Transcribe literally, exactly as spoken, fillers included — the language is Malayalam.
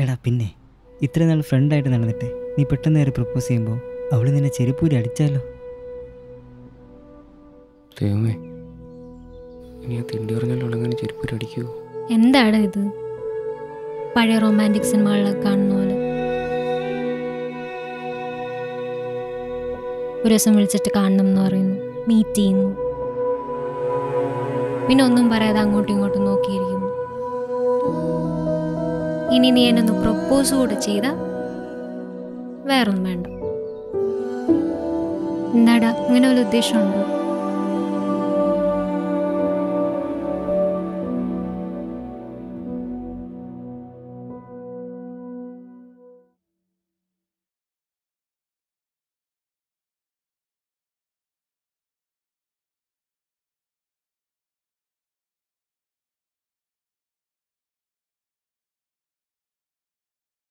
എടാ പിന്നെ ഇത്ര നാൾ ഫ്രണ്ടായിട്ട് നടന്നിട്ട് നീ പെട്ടെന്ന് നേരെ പ്രപ്പോസ് ചെയ്യുമ്പോൾ അവൾ നിന്നെ ചെരുപ്പൂരി അടിച്ചാലോ? ദൈവമേ, ഇനി ആ തിണ്ടി പറഞ്ഞാലും അങ്ങനെ ചെരുപ്പൂരി അടിക്കുമോ? എന്താണ് ഇത്? പഴയ റൊമാൻറ്റിക് സിനിമകളിലൊക്കെ കാണുന്ന പോലെ ഒരു ദിവസം വിളിച്ചിട്ട് കാണണം എന്ന് പറയുന്നു, മീറ്റ് ചെയ്യുന്നു, പിന്നെ ഒന്നും പറയാതെ അങ്ങോട്ടും ഇങ്ങോട്ടും നോക്കിയിരിക്കുന്നു. ഇനി നീ എന്നൊന്ന് പ്രപ്പോസ് കൂടെ ചെയ്ത വേറൊന്നും വേണ്ട. എന്താടാ, അങ്ങനെ വല്ല ഉദ്ദേശമുണ്ടോ?